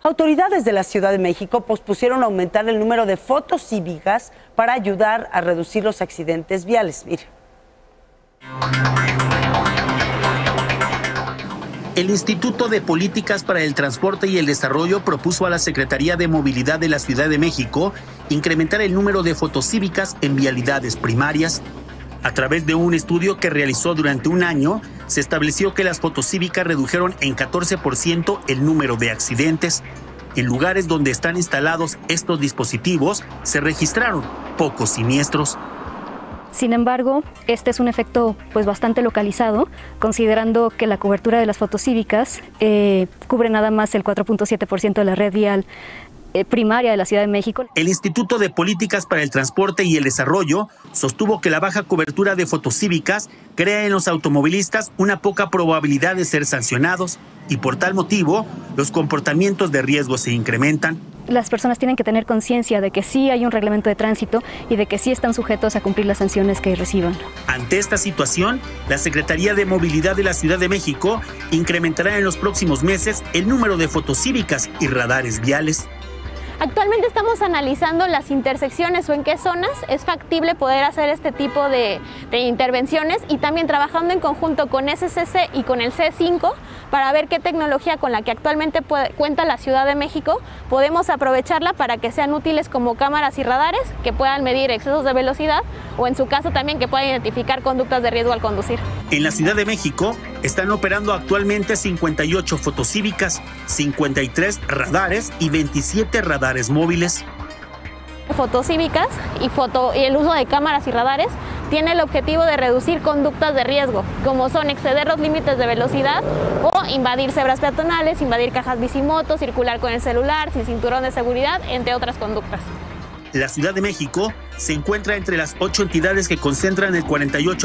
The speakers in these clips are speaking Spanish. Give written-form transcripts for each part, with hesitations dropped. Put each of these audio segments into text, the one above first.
Autoridades de la Ciudad de México pospusieron aumentar el número de fotocívicas para ayudar a reducir los accidentes viales. Mire. El Instituto de Políticas para el Transporte y el Desarrollo propuso a la Secretaría de Movilidad de la Ciudad de México incrementar el número de fotocívicas en vialidades primarias. A través de un estudio que realizó durante un año, se estableció que las fotocívicas redujeron en 14% el número de accidentes. En lugares donde están instalados estos dispositivos, se registraron pocos siniestros. Sin embargo, este es un efecto bastante localizado, considerando que la cobertura de las fotocívicas cubre nada más el 4.7% de la red vial primaria de la Ciudad de México. El Instituto de Políticas para el Transporte y el Desarrollo sostuvo que la baja cobertura de fotocívicas crea en los automovilistas una poca probabilidad de ser sancionados y por tal motivo los comportamientos de riesgo se incrementan. Las personas tienen que tener conciencia de que sí hay un reglamento de tránsito y de que sí están sujetos a cumplir las sanciones que reciban. Ante esta situación, la Secretaría de Movilidad de la Ciudad de México incrementará en los próximos meses el número de fotocívicas y radares viales. Actualmente estamos analizando las intersecciones o en qué zonas es factible poder hacer este tipo de intervenciones y también trabajando en conjunto con SCC y con el C5 para ver qué tecnología con la que actualmente cuenta la Ciudad de México podemos aprovecharla para que sean útiles como cámaras y radares que puedan medir excesos de velocidad o en su caso también que puedan identificar conductas de riesgo al conducir. En la Ciudad de México están operando actualmente 58 fotocívicas, 53 radares y 27 radares móviles. Fotocívicas y el uso de cámaras y radares tiene el objetivo de reducir conductas de riesgo, como son exceder los límites de velocidad o invadir cebras peatonales, invadir cajas bicimoto, circular con el celular, sin cinturón de seguridad, entre otras conductas. La Ciudad de México se encuentra entre las 8 entidades que concentran el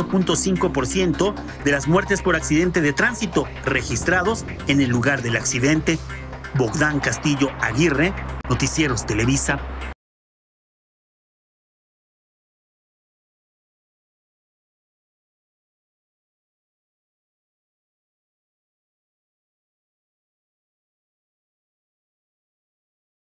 48.5% de las muertes por accidente de tránsito registrados en el lugar del accidente. Bogdán Castillo Aguirre, Noticieros Televisa.